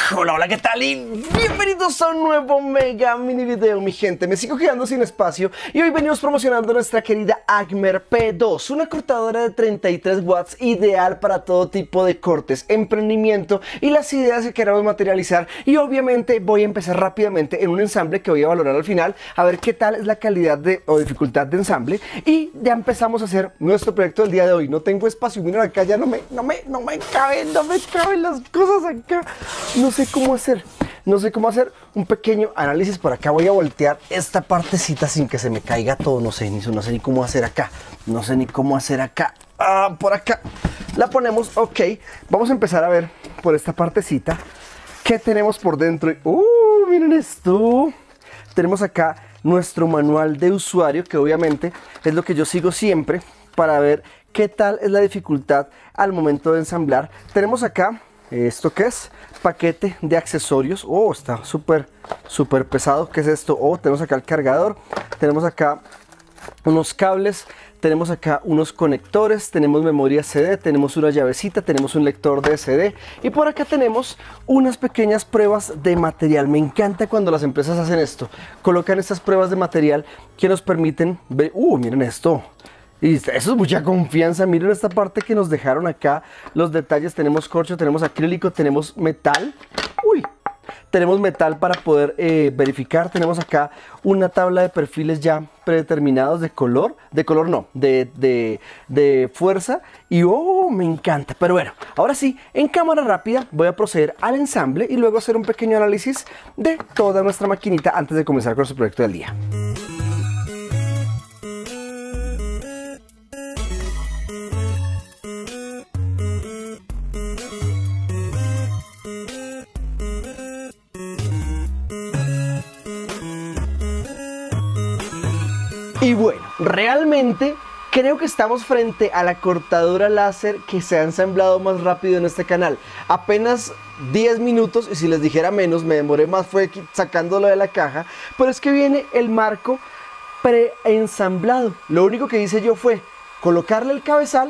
Hola, hola, ¿qué tal? Y bienvenidos a un nuevo mega mini video, mi gente. Me sigo quedando sin espacio y hoy venimos promocionando nuestra querida Agmer P2, una cortadora de 33 watts ideal para todo tipo de cortes, emprendimiento y las ideas que queramos materializar. Y obviamente voy a empezar rápidamente en un ensamble que voy a valorar al final, a ver qué tal es la calidad o dificultad de ensamble. Y ya empezamos a hacer nuestro proyecto del día de hoy. No tengo espacio, miren acá, ya no me caben las cosas acá. No sé cómo hacer un pequeño análisis por acá. Voy a voltear esta partecita sin que se me caiga todo. No sé ni cómo hacer acá. Por acá la ponemos. Ok, vamos a empezar a ver por esta partecita qué tenemos por dentro. Miren esto. Tenemos acá nuestro manual de usuario, que obviamente es lo que yo sigo siempre para ver qué tal es la dificultad al momento de ensamblar. Tenemos acá esto que es paquete de accesorios. Está súper pesado. ¿Qué es esto? Tenemos acá el cargador, tenemos acá unos cables, tenemos acá unos conectores, tenemos memoria CD, tenemos una llavecita, tenemos un lector de SD y por acá tenemos unas pequeñas pruebas de material. Me encanta cuando las empresas hacen esto, colocan estas pruebas de material que nos permiten ver. Miren esto. Y eso es mucha confianza. Miren esta parte que nos dejaron acá, los detalles. Tenemos corcho, tenemos acrílico, tenemos metal. Tenemos metal para poder verificar. Tenemos acá una tabla de perfiles ya predeterminados de fuerza. Y me encanta. Pero bueno, ahora sí, en cámara rápida voy a proceder al ensamble y luego hacer un pequeño análisis de toda nuestra maquinita antes de comenzar con nuestro proyecto del día. Y bueno, realmente creo que estamos frente a la cortadora láser que se ha ensamblado más rápido en este canal. Apenas 10 minutos, y si les dijera menos, me demoré más, fue sacándolo de la caja. Pero es que viene el marco preensamblado. Lo único que hice yo fue colocarle el cabezal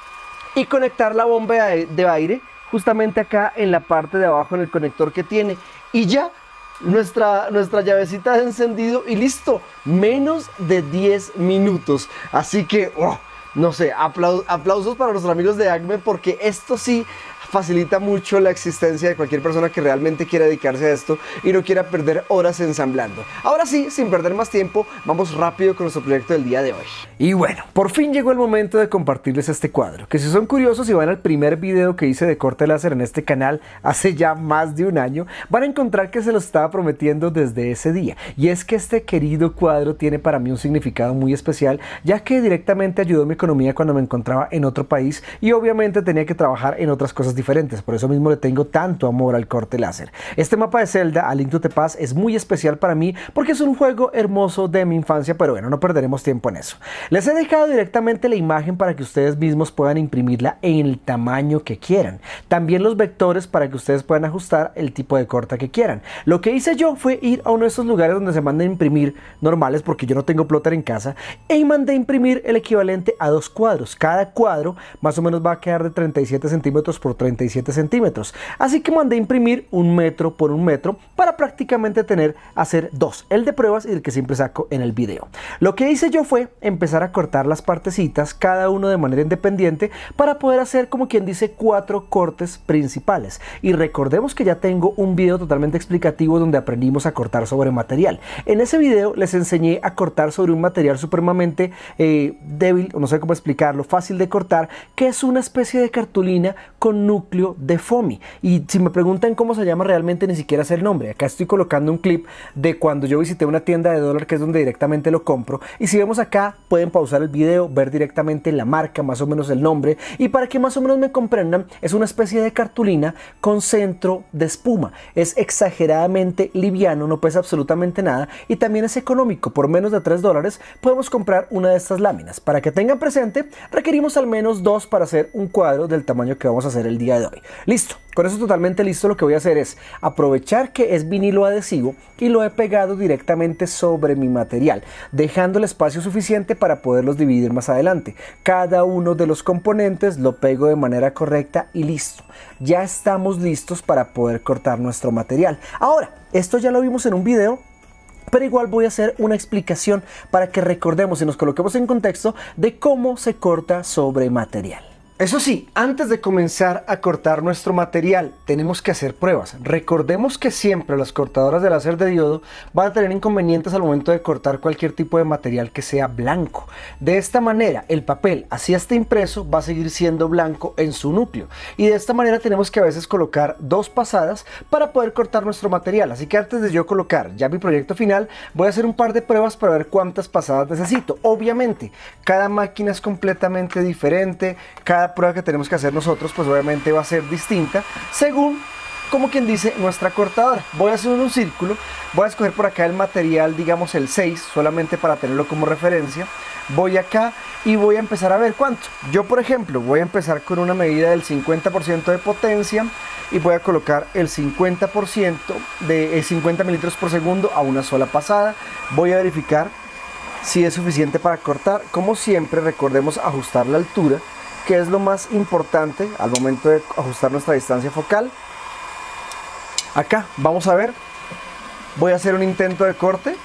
y conectar la bomba de aire justamente acá en la parte de abajo, en el conector que tiene. Y ya nuestra llavecita de encendido y listo. Menos de 10 minutos. Así que, no sé, aplausos para nuestros amigos de Agmer, porque esto sí facilita mucho la existencia de cualquier persona que realmente quiera dedicarse a esto y no quiera perder horas ensamblando. Ahora sí, sin perder más tiempo, vamos rápido con nuestro proyecto del día de hoy. Y bueno, por fin llegó el momento de compartirles este cuadro, que si son curiosos y van al primer video que hice de corte láser en este canal hace ya más de un año, van a encontrar que se lo estaba prometiendo desde ese día. Y es que este querido cuadro tiene para mí un significado muy especial, ya que directamente ayudó mi economía cuando me encontraba en otro país y obviamente tenía que trabajar en otras cosas diferentes. Por eso mismo le tengo tanto amor al corte láser. Este mapa de Zelda, A Link to the Past, es muy especial para mí porque es un juego hermoso de mi infancia, pero bueno, no perderemos tiempo en eso. Les he dejado directamente la imagen para que ustedes mismos puedan imprimirla en el tamaño que quieran. También los vectores para que ustedes puedan ajustar el tipo de corta que quieran. Lo que hice yo fue ir a uno de esos lugares donde se mandan a imprimir normales, porque yo no tengo plotter en casa, y mandé a imprimir el equivalente a 2 cuadros. Cada cuadro más o menos va a quedar de 37 centímetros por 37 centímetros. Así que mandé a imprimir 1 metro por 1 metro para prácticamente hacer 2, el de pruebas y el que siempre saco en el video. Lo que hice yo fue empezar a cortar las partecitas, cada uno de manera independiente, para poder hacer, como quien dice, 4 cortes principales. Y recordemos que ya tengo un video totalmente explicativo donde aprendimos a cortar sobre material. En ese video les enseñé a cortar sobre un material supremamente débil, o no sé cómo explicarlo, fácil de cortar, que es una especie de cartulina con núcleo de foamy. Y si me preguntan cómo se llama realmente, ni siquiera sé el nombre. Acá estoy colocando un clip de cuando yo visité una tienda de dólar, que es donde directamente lo compro, y si vemos acá pueden pausar el video, ver directamente la marca, más o menos el nombre, y para que más o menos me comprendan, es una especie de cartulina con centro de espuma. Es exageradamente liviano, no pesa absolutamente nada y también es económico. Por menos de $3 podemos comprar una de estas láminas. Para que tengan presente, requerimos al menos 2 para hacer un cuadro del tamaño que vamos a hacer el día día de hoy. Listo, con eso totalmente listo, lo que voy a hacer es aprovechar que es vinilo adhesivo y lo he pegado directamente sobre mi material, dejando el espacio suficiente para poderlos dividir más adelante. Cada uno de los componentes lo pego de manera correcta y listo. Ya estamos listos para poder cortar nuestro material. Ahora, esto ya lo vimos en un video, pero igual voy a hacer una explicación para que recordemos y nos coloquemos en contexto de cómo se corta sobre material. Eso sí, antes de comenzar a cortar nuestro material, tenemos que hacer pruebas. Recordemos que siempre las cortadoras de láser de diodo van a tener inconvenientes al momento de cortar cualquier tipo de material que sea blanco. De esta manera, el papel, así esté impreso, va a seguir siendo blanco en su núcleo. Y de esta manera tenemos que a veces colocar 2 pasadas para poder cortar nuestro material. Así que antes de yo colocar ya mi proyecto final, voy a hacer un par de pruebas para ver cuántas pasadas necesito. Obviamente, cada máquina es completamente diferente, cada prueba que tenemos que hacer nosotros pues obviamente va a ser distinta según, como quien dice, nuestra cortadora. Voy a hacer un círculo, voy a escoger por acá el material, digamos el 6, solamente para tenerlo como referencia. Voy acá y voy a empezar a ver cuánto. Yo, por ejemplo, voy a empezar con una medida del 50% de potencia y voy a colocar el 50% de 50 mililitros por segundo a una sola pasada. Voy a verificar si es suficiente para cortar. Como siempre, recordemos ajustar la altura, que es lo más importante al momento de ajustar nuestra distancia focal. Acá vamos a ver, voy a hacer un intento de corte.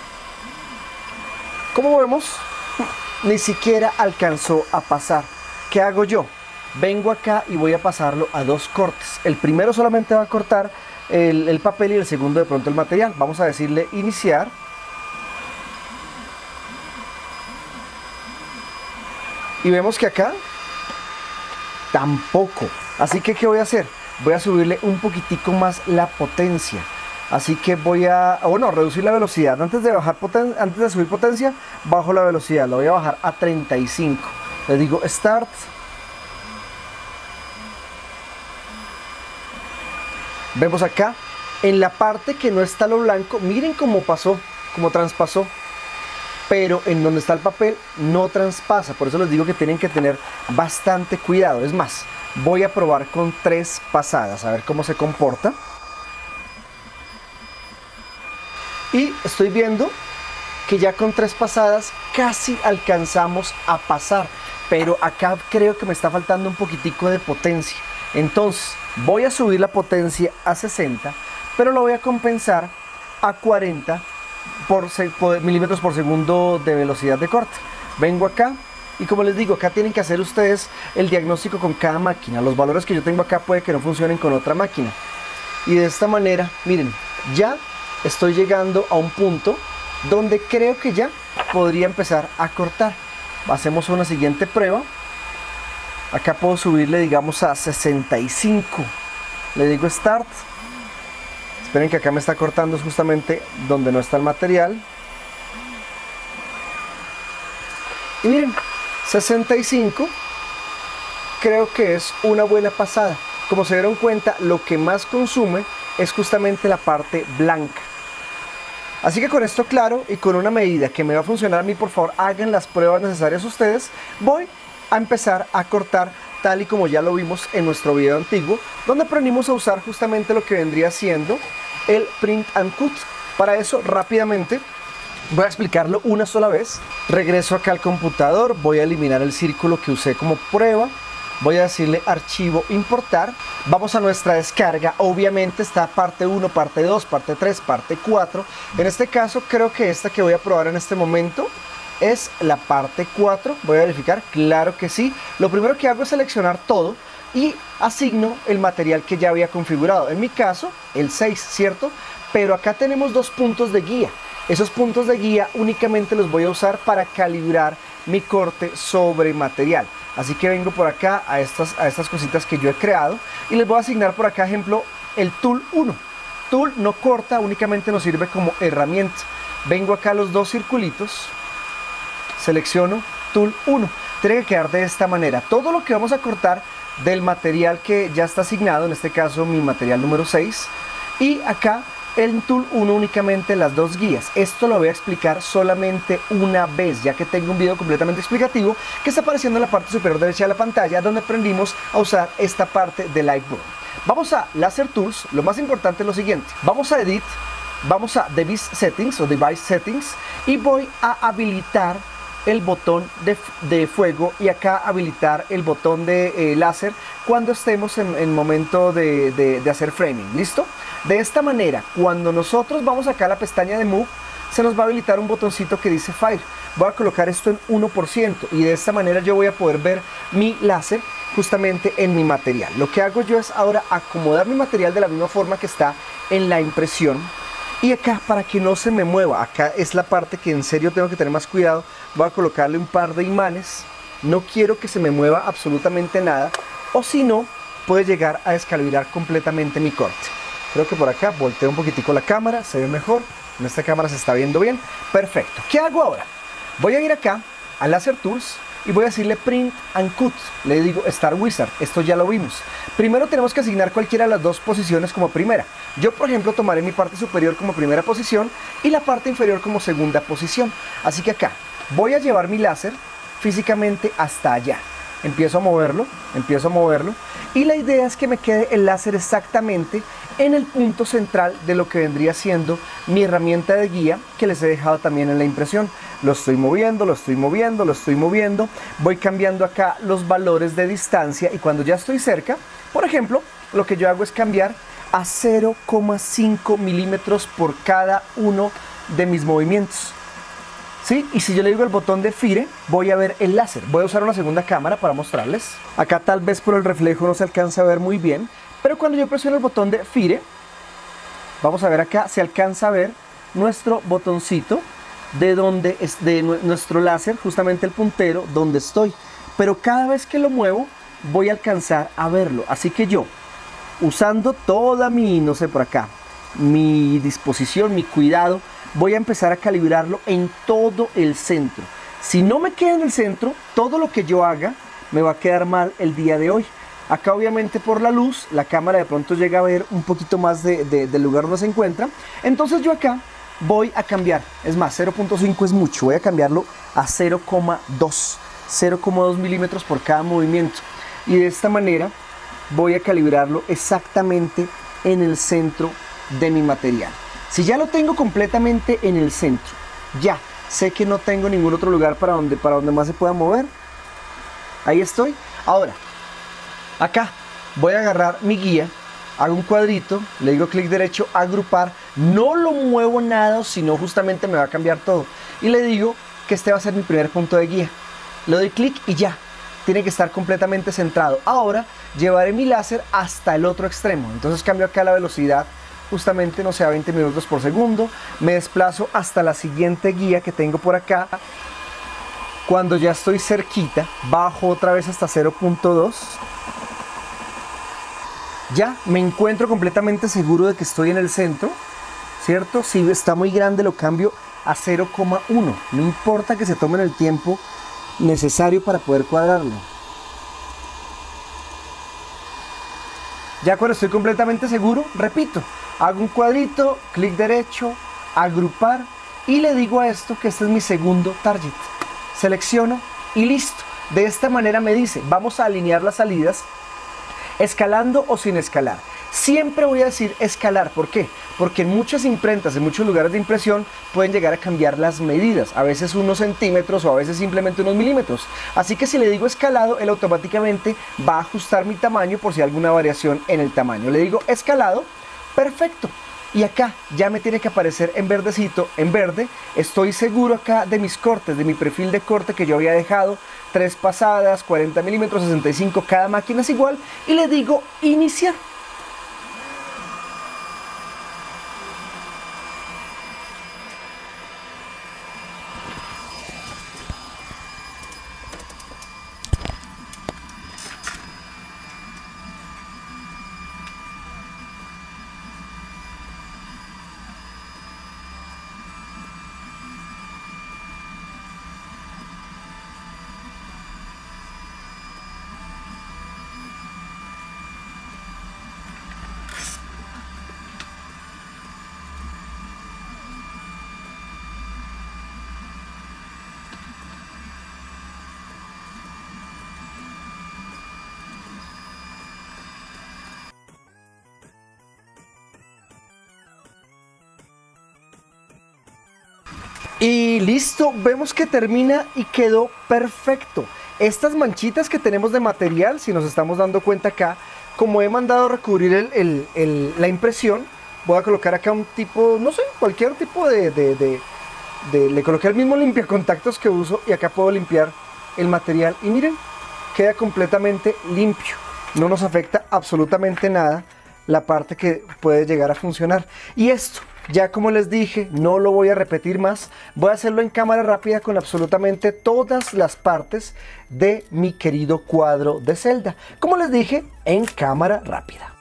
Como vemos, ni siquiera alcanzó a pasar. ¿Qué hago yo? Vengo acá y voy a pasarlo a 2 cortes. El primero solamente va a cortar el papel y el segundo de pronto el material. Vamos a decirle iniciar. Y vemos que acá tampoco. Así que ¿qué voy a hacer? Voy a subirle un poquitico más la potencia. Así que voy a, reducir la velocidad. Antes de subir potencia, bajo la velocidad. La voy a bajar a 35. Le digo Start. Vemos acá, en la parte que no está lo blanco, miren cómo pasó, cómo traspasó. Pero en donde está el papel no traspasa. Por eso les digo que tienen que tener bastante cuidado. Es más, voy a probar con 3 pasadas, a ver cómo se comporta. Y estoy viendo que ya con 3 pasadas casi alcanzamos a pasar. Pero acá creo que me está faltando un poquitico de potencia. Entonces voy a subir la potencia a 60, pero lo voy a compensar a 40 milímetros por segundo de velocidad de corte. Vengo acá y, como les digo, acá tienen que hacer ustedes el diagnóstico con cada máquina. Los valores que yo tengo acá puede que no funcionen con otra máquina. Y de esta manera, miren, ya estoy llegando a un punto donde creo que ya podría empezar a cortar. Hacemos una siguiente prueba. Acá puedo subirle, digamos, a 65. Le digo Start. Esperen que acá me está cortando justamente donde no está el material. Y miren, 65 creo que es una buena pasada. Como se dieron cuenta, lo que más consume es justamente la parte blanca. Así que con esto claro y con una medida que me va a funcionar a mí, por favor hagan las pruebas necesarias ustedes. Voy a empezar a cortar tal y como ya lo vimos en nuestro video antiguo, donde aprendimos a usar justamente lo que vendría siendo el Print and Cut. Para eso rápidamente voy a explicarlo una sola vez. Regreso acá al computador, voy a eliminar el círculo que usé como prueba, voy a decirle archivo, importar, vamos a nuestra descarga. Obviamente está parte 1, parte 2, parte 3, parte 4. En este caso creo que esta que voy a probar en este momento es la parte 4. Voy a verificar, claro que sí. Lo primero que hago es seleccionar todo y asigno el material que ya había configurado. En mi caso, el 6, ¿cierto? Pero acá tenemos 2 puntos de guía. Esos puntos de guía únicamente los voy a usar para calibrar mi corte sobre material. Así que vengo por acá a estas cositas que yo he creado y les voy a asignar por acá, ejemplo, el Tool 1. Tool no corta, únicamente nos sirve como herramienta. Vengo acá a los 2 circulitos, selecciono Tool 1. Tiene que quedar de esta manera. Todo lo que vamos a cortar del material que ya está asignado, en este caso mi material número 6, y acá en Tool 1 únicamente las dos guías. Esto lo voy a explicar solamente una vez, ya que tengo un video completamente explicativo que está apareciendo en la parte superior derecha de la pantalla, donde aprendimos a usar esta parte de Lightroom. Vamos a Laser Tools. Lo más importante es lo siguiente: vamos a Edit, vamos a Device Settings o Device Settings y voy a habilitar el botón de fuego y acá habilitar el botón de láser cuando estemos en momento de hacer framing. ¿Listo? De esta manera, cuando nosotros vamos acá a la pestaña de Move, se nos va a habilitar un botoncito que dice Fire. Voy a colocar esto en 1% y de esta manera yo voy a poder ver mi láser justamente en mi material. Lo que hago yo es ahora acomodar mi material de la misma forma que está en la impresión. Y acá, para que no se me mueva, acá es la parte que en serio tengo que tener más cuidado. Voy a colocarle un par de imanes. No quiero que se me mueva absolutamente nada, o si no, puede llegar a descalibrar completamente mi corte. Creo que por acá volteo un poquitico la cámara, se ve mejor. En esta cámara se está viendo bien. Perfecto. ¿Qué hago ahora? Voy a ir acá a Laser Tools y voy a decirle Print and Cut. Le digo Star Wizard. Esto ya lo vimos. Primero tenemos que asignar cualquiera de las dos posiciones como primera. Yo, por ejemplo, tomaré mi parte superior como primera posición y la parte inferior como segunda posición. Así que acá voy a llevar mi láser físicamente hasta allá. Empiezo a moverlo y la idea es que me quede el láser exactamente en el punto central de lo que vendría siendo mi herramienta de guía, que les he dejado también en la impresión. Lo estoy moviendo, voy cambiando acá los valores de distancia y cuando ya estoy cerca, por ejemplo, lo que yo hago es cambiar a 0,5 milímetros por cada uno de mis movimientos. ¿Sí? Y si yo le digo el botón de Fire, voy a ver el láser. Voy a usar una segunda cámara para mostrarles. Acá tal vez por el reflejo no se alcanza a ver muy bien, pero cuando yo presiono el botón de Fire, vamos a ver acá, se alcanza a ver nuestro botoncito de donde es de nuestro láser, justamente el puntero donde estoy. Pero cada vez que lo muevo, voy a alcanzar a verlo. Así que yo, usando toda mi, no sé por acá, mi disposición, mi cuidado, voy a empezar a calibrarlo en todo el centro. Si no me queda en el centro, todo lo que yo haga me va a quedar mal el día de hoy. Acá obviamente por la luz, la cámara de pronto llega a ver un poquito más del lugar donde se encuentra. Entonces yo acá voy a cambiar, es más, 0.5 es mucho, voy a cambiarlo a 0,2 milímetros por cada movimiento. Y de esta manera voy a calibrarlo exactamente en el centro de mi material. Si ya lo tengo completamente en el centro, ya sé que no tengo ningún otro lugar para donde más se pueda mover. Ahí estoy. Ahora, acá voy a agarrar mi guía, hago un cuadrito, le digo clic derecho, agrupar, no lo muevo nada, sino justamente me va a cambiar todo. Y le digo que este va a ser mi primer punto de guía. Le doy clic y ya, tiene que estar completamente centrado. Ahora llevaré mi láser hasta el otro extremo. Entonces cambio acá la velocidad, justamente, no sé, a 20 minutos por segundo. Me desplazo hasta la siguiente guía que tengo por acá. Cuando ya estoy cerquita, bajo otra vez hasta 0.2. Ya me encuentro completamente seguro de que estoy en el centro, ¿cierto? Si está muy grande lo cambio a 0,1. No importa que se tomen el tiempo necesario para poder cuadrarlo. Ya cuando estoy completamente seguro, repito, hago un cuadrito, clic derecho, agrupar y le digo a esto que este es mi segundo target. Selecciono y listo. De esta manera me dice, vamos a alinear las salidas escalando o sin escalar. Siempre voy a decir escalar. ¿Por qué? Porque en muchas imprentas, en muchos lugares de impresión, pueden llegar a cambiar las medidas. A veces unos centímetros o a veces simplemente unos milímetros. Así que si le digo escalado, él automáticamente va a ajustar mi tamaño por si hay alguna variación en el tamaño. Le digo escalado, perfecto. Y acá ya me tiene que aparecer en verdecito, en verde. Estoy seguro acá de mis cortes, de mi perfil de corte que yo había dejado. 3 pasadas, 40 milímetros, 65, cada máquina es igual. Y le digo iniciar. Y listo, vemos que termina y quedó perfecto. Estas manchitas que tenemos de material, si nos estamos dando cuenta acá, como he mandado a recubrir la impresión, voy a colocar acá un tipo, no sé, cualquier tipo le coloqué el mismo limpiacontactos que uso y acá puedo limpiar el material y miren, queda completamente limpio. No nos afecta absolutamente nada la parte que puede llegar a funcionar. Y esto, ya como les dije, no lo voy a repetir más. Voy a hacerlo en cámara rápida con absolutamente todas las partes de mi querido cuadro de Zelda. Como les dije, en cámara rápida.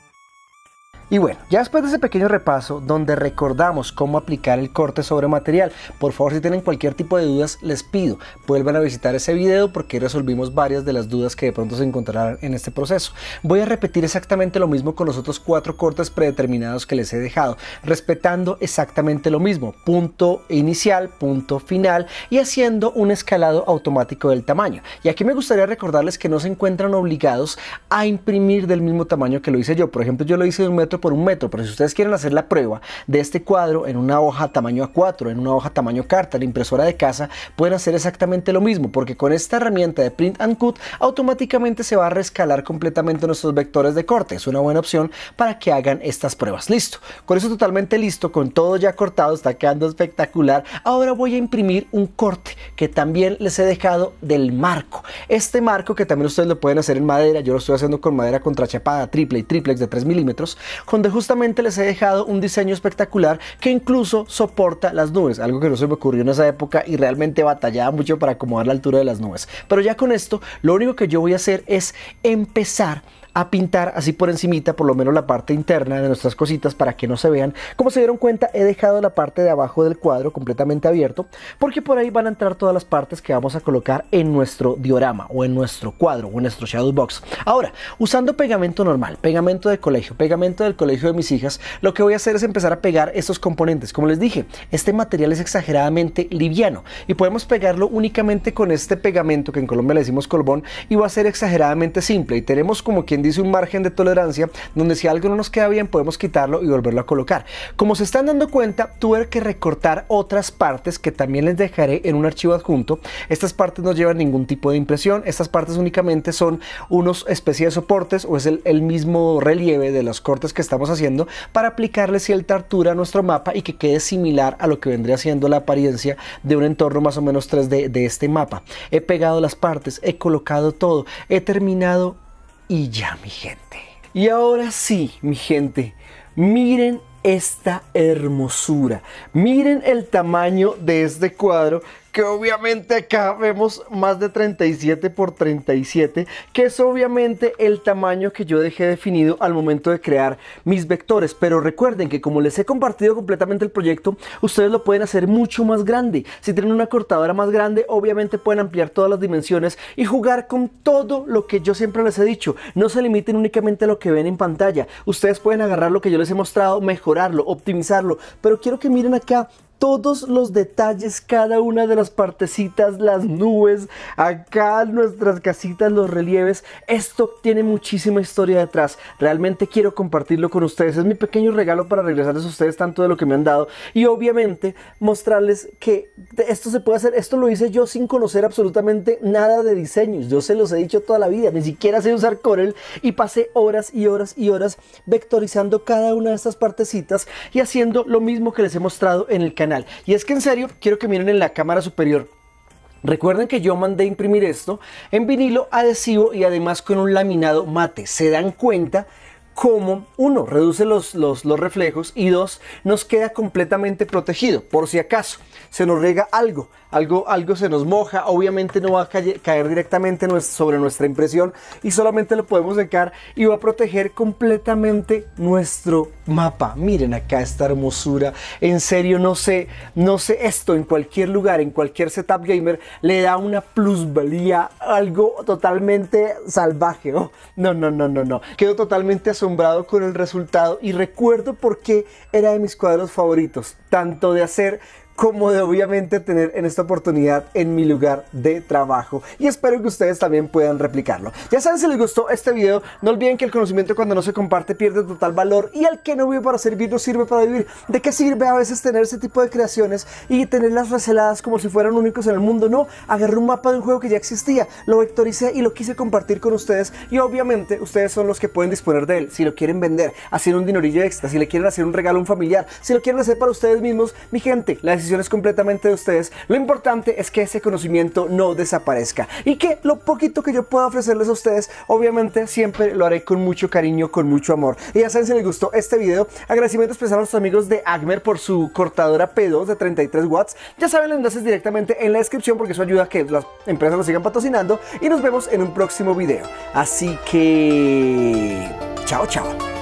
Y bueno, ya después de ese pequeño repaso donde recordamos cómo aplicar el corte sobre material, por favor, si tienen cualquier tipo de dudas, les pido vuelvan a visitar ese video porque resolvimos varias de las dudas que de pronto se encontrarán en este proceso. Voy a repetir exactamente lo mismo con los otros 4 cortes predeterminados que les he dejado, respetando exactamente lo mismo, punto inicial, punto final y haciendo un escalado automático del tamaño. Y aquí me gustaría recordarles que no se encuentran obligados a imprimir del mismo tamaño que lo hice yo. Por ejemplo, yo lo hice de 1 metro por 1 metro, pero si ustedes quieren hacer la prueba de este cuadro en una hoja tamaño A4, en una hoja tamaño carta, la impresora de casa, pueden hacer exactamente lo mismo, porque con esta herramienta de Print and Cut automáticamente se va a rescalar completamente nuestros vectores de corte. Es una buena opción para que hagan estas pruebas. Listo, con eso totalmente listo, con todo ya cortado, está quedando espectacular. Ahora voy a imprimir un corte que también les he dejado del marco. Este marco que también ustedes lo pueden hacer en madera, yo lo estoy haciendo con madera contrachapada triple y triplex de 3 milímetros, donde justamente les he dejado un diseño espectacular que incluso soporta las nubes, algo que no se me ocurrió en esa época y realmente batallaba mucho para acomodar la altura de las nubes. Pero ya con esto, lo único que yo voy a hacer es empezar a pintar así por encimita, por lo menos la parte interna de nuestras cositas para que no se vean. Como se dieron cuenta, he dejado la parte de abajo del cuadro completamente abierto porque por ahí van a entrar todas las partes que vamos a colocar en nuestro diorama o en nuestro cuadro o en nuestro shadow box. Ahora, usando pegamento normal, pegamento de colegio, pegamento del colegio de mis hijas, lo que voy a hacer es empezar a pegar estos componentes. Como les dije, este material es exageradamente liviano y podemos pegarlo únicamente con este pegamento que en Colombia le decimos colbón y va a ser exageradamente simple y tenemos como quien dice un margen de tolerancia donde si algo no nos queda bien podemos quitarlo y volverlo a colocar. Como se están dando cuenta, tuve que recortar otras partes que también les dejaré en un archivo adjunto. Estas partes no llevan ningún tipo de impresión, estas partes únicamente son unos especie de soportes o es el mismo relieve de los cortes que estamos haciendo para aplicarle cierta altura a nuestro mapa y que quede similar a lo que vendría siendo la apariencia de un entorno más o menos 3D de este mapa. He pegado las partes, he colocado todo, he terminado y ya, mi gente. Y ahora sí, mi gente, miren esta hermosura. Miren el tamaño de este cuadro, que obviamente acá vemos más de 37 por 37, que es obviamente el tamaño que yo dejé definido al momento de crear mis vectores. Pero recuerden que como les he compartido completamente el proyecto, ustedes lo pueden hacer mucho más grande. Si tienen una cortadora más grande, obviamente pueden ampliar todas las dimensiones y jugar con todo lo que yo siempre les he dicho. No se limiten únicamente a lo que ven en pantalla. Ustedes pueden agarrar lo que yo les he mostrado, mejorarlo, optimizarlo. Pero quiero que miren acá todos los detalles, cada una de las partecitas, las nubes, acá nuestras casitas, los relieves. Esto tiene muchísima historia detrás. Realmente quiero compartirlo con ustedes. Es mi pequeño regalo para regresarles a ustedes tanto de lo que me han dado y obviamente mostrarles que esto se puede hacer. Esto lo hice yo sin conocer absolutamente nada de diseños. Yo se los he dicho toda la vida, ni siquiera sé usar Corel y pasé horas y horas y horas vectorizando cada una de estas partecitas y haciendo lo mismo que les he mostrado en el canal. Y es que en serio, quiero que miren en la cámara superior. Recuerden que yo mandé imprimir esto en vinilo adhesivo y además con un laminado mate. ¿Se dan cuenta cómo, uno, reduce los reflejos y dos, nos queda completamente protegido? Por si acaso se nos riega algo se nos moja, obviamente no va a caer directamente sobre nuestra impresión y solamente lo podemos secar y va a proteger completamente nuestro mapa. Miren acá esta hermosura. En serio, no sé, esto en cualquier lugar, en cualquier setup gamer le da una plusvalía, algo totalmente salvaje. Oh, no. Quedo totalmente asombrado con el resultado y recuerdo por qué era de mis cuadros favoritos, tanto de hacer como de obviamente tener en esta oportunidad en mi lugar de trabajo, y espero que ustedes también puedan replicarlo. Ya saben, si les gustó este video, no olviden que el conocimiento cuando no se comparte pierde total valor, y el que no vive para servir no sirve para vivir. ¿De qué sirve a veces tener ese tipo de creaciones y tenerlas receladas como si fueran únicos en el mundo? No, agarré un mapa de un juego que ya existía, lo vectoricé y lo quise compartir con ustedes, y obviamente ustedes son los que pueden disponer de él. Si lo quieren vender, hacer un dinerillo extra, si le quieren hacer un regalo a un familiar, si lo quieren hacer para ustedes mismos, mi gente, la decisión es completamente de ustedes. Lo importante es que ese conocimiento no desaparezca, y que lo poquito que yo pueda ofrecerles a ustedes, obviamente siempre lo haré con mucho cariño, con mucho amor. Y ya saben, si les gustó este video, agradecimiento especial a nuestros amigos de Agmer por su cortadora P2 de 33 watts. Ya saben, los enlaces directamente en la descripción, porque eso ayuda a que las empresas nos sigan patrocinando, y nos vemos en un próximo video. Así que chao, chao.